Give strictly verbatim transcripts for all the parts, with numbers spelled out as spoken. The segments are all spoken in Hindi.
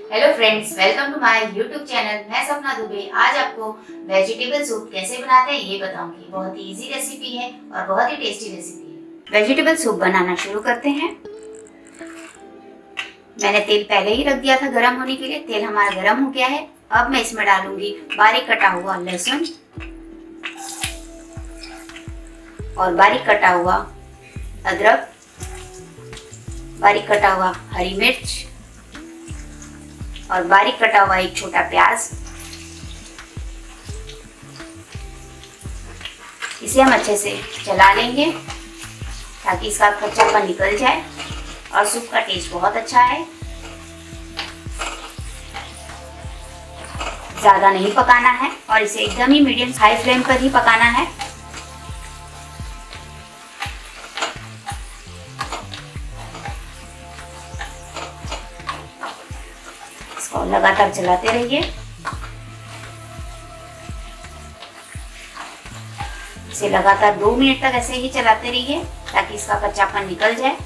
Hello friends, welcome to my YouTube channel. मैं सपना दुबे आज आपको वेजिटेबल सूप कैसे बनाते हैं ये बताऊंगी। बहुत ही इजी रेसिपी है और बहुत ही टेस्टी रेसिपी है। वेजिटेबल सूप बनाना शुरू करते हैं। मैंने तेल पहले ही रख दिया था गरम होने के लिए। तेल हमारा गरम हो गया है। अब मैं इसमें डालूंगी बारीक कटा हुआ लहसुन और बारीक कटा हुआ अदरक, बारीक कटा हुआ हरी मिर्च और बारीक कटा हुआ एक छोटा प्याज। इसे हम अच्छे से चला लेंगे ताकि इसका कच्चापन निकल जाए और सूप का टेस्ट बहुत अच्छा है। ज्यादा नहीं पकाना है और इसे एकदम ही मीडियम हाई फ्लेम पर ही पकाना है। इसको लगातार चलाते रहिए। इसे लगातार दो मिनट तक ऐसे ही चलाते रहिए ताकि इसका कच्चापन निकल जाए।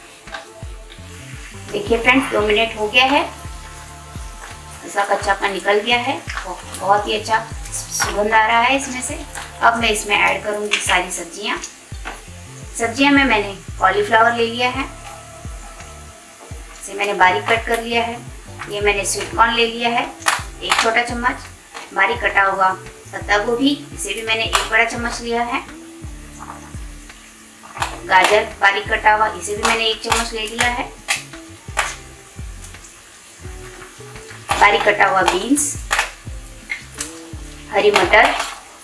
देखिए फ्रेंड्स, दो मिनट हो गया है, इसका कच्चापन निकल गया है। बहुत ही अच्छा सुगंध आ रहा है इसमें से। अब मैं इसमें ऐड करूंगी सारी सब्जियां। सब्जियां में मैंने कॉलीफ्लावर ले लिया है, इसे मैंने बारीक कट कर लिया है। ये मैंने स्वीट कॉर्न ले लिया है एक छोटा चम्मच। बारीक कटा हुआ पत्ता गोभी, इसे भी मैंने एक बड़ा चम्मच लिया है। गाजर बारीक कटा हुआ, इसे भी मैंने एक चम्मच ले लिया है। बारीक कटा हुआ बीन्स, हरी मटर,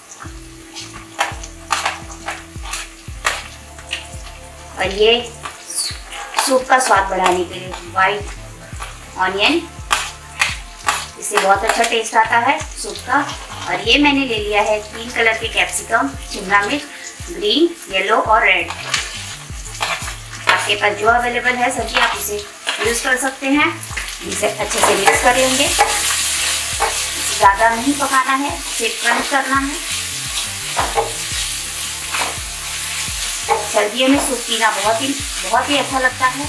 और ये सूप का स्वाद बढ़ाने के लिए व्हाइट ऑनियन, इससे बहुत अच्छा टेस्ट आता है सूप का। और ये मैंने ले लिया है तीन कलर के कैप्सिकम, शिमला मिर्च, ग्रीन, येलो और रेड। आपके पास जो अवेलेबल है सब्जी आप इसे यूज कर सकते हैं। इसे अच्छे से मिक्स कर लेंगे। ज़्यादा नहीं पकाना है, सिर्फ क्रंच करना है। सर्दियों में सूप पीना बहुत ही बहुत ही अच्छा लगता है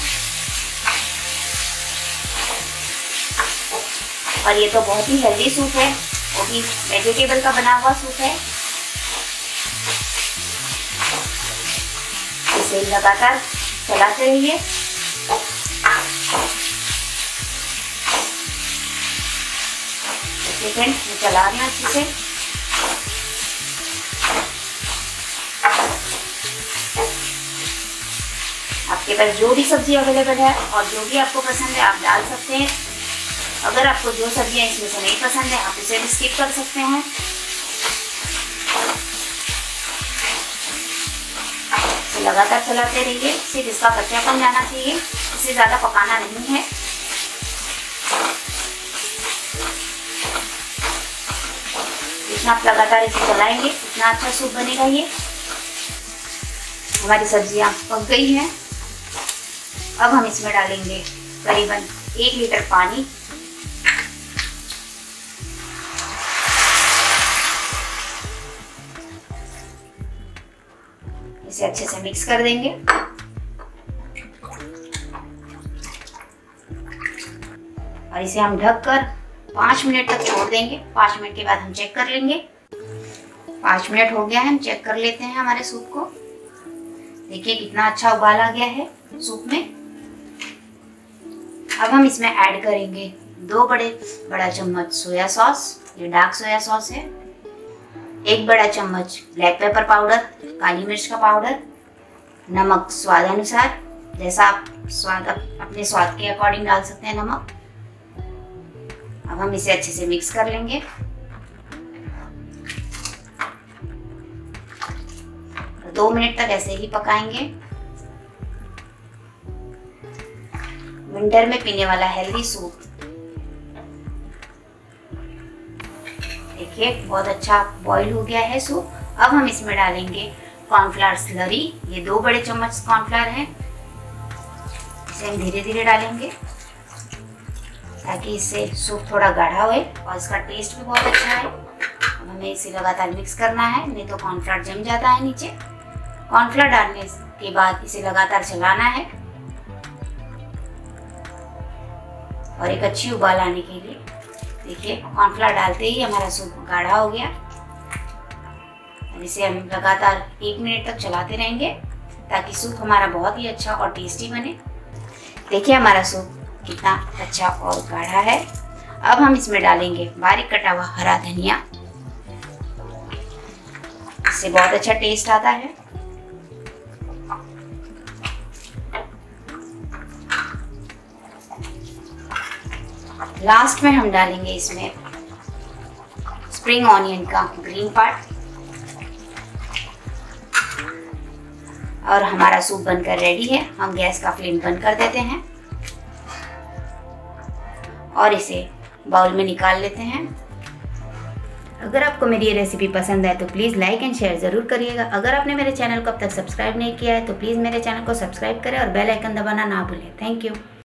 और ये तो बहुत ही हेल्दी सूप है, वो भी वेजिटेबल का बना हुआ सूप है। इसे लगातार चलाते रहिए। फ्रेंड्स, मैं चला रही हूँ अच्छे से। आपके पास जो भी सब्जी अवेलेबल है और जो भी आपको पसंद है आप डाल सकते हैं। अगर आपको जो सब्जियां इसमें से नहीं पसंद है आप इसे भी स्किप कर सकते हैं। इसे लगातार चलाते रहिए, सिर्फ इसका कच्चापन जाना चाहिए, इसे ज़्यादा पकाना नहीं है। जितना आप लगातार इसे चलाएंगे उतना अच्छा सूप बनेगा। ये हमारी सब्जियां पक गई हैं। अब हम इसमें डालेंगे करीबन एक लीटर पानी। इसे अच्छे से मिक्स कर देंगे और इसे हम ढककर पाँच मिनट तक छोड़ देंगे। पाँच मिनट के बाद हम चेक कर लेंगे। पाँच मिनट हो गया है, हम चेक कर लेते हैं हमारे सूप को। देखिए कितना अच्छा उबाल आ गया है सूप में। अब हम इसमें ऐड करेंगे दो बड़े बड़ा चम्मच सोया सॉस, ये डार्क सोया सॉस है। एक बड़ा चम्मच ब्लैक पेपर पाउडर, काली मिर्च का पाउडर, नमक स्वाद अनुसार, जैसा आप स्वाद अपने स्वाद के अकॉर्डिंग डाल सकते हैं नमक। अब हम इसे अच्छे से मिक्स कर लेंगे। दो मिनट तक ऐसे ही पकाएंगे। विंटर में पीने वाला हेल्दी सूप। देखिए बहुत अच्छा बॉईल हो गया है सूप। अब हम इसमें डालेंगे कॉर्नफ्लावर स्लरी। ये दो बड़े चम्मच कॉर्नफ्लावर है। इसे हम धीरे धीरे डालेंगे ताकि इससे सूप थोड़ा गाढ़ा होए और इसका टेस्ट भी बहुत अच्छा है। अब हमें इसे लगातार मिक्स करना है, नहीं तो कॉर्नफ्लावर जम जाता है नीचे। कॉर्नफ्लावर डालने के बाद इसे लगातार चलाना है और एक अच्छी उबाल आने के लिए। देखिए कॉर्नफ्लावर डालते ही हमारा सूप गाढ़ा हो गया। इसे हम लगातार एक मिनट तक चलाते रहेंगे ताकि सूप हमारा बहुत ही अच्छा और टेस्टी बने। देखिए हमारा सूप कितना अच्छा और गाढ़ा है। अब हम इसमें डालेंगे बारीक कटा हुआ हरा धनिया, इससे बहुत अच्छा टेस्ट आता है। लास्ट में हम डालेंगे इसमें स्प्रिंग ऑनियन का ग्रीन पार्ट। और हमारा सूप बनकर रेडी है। हम गैस का फ्लेम बंद कर देते हैं और इसे बाउल में निकाल लेते हैं। अगर आपको मेरी ये रेसिपी पसंद आए तो प्लीज़ लाइक एंड शेयर ज़रूर करिएगा। अगर आपने मेरे चैनल को अब तक सब्सक्राइब नहीं किया है तो प्लीज़ मेरे चैनल को सब्सक्राइब करें और बेल आइकन दबाना ना भूलें। Thank you.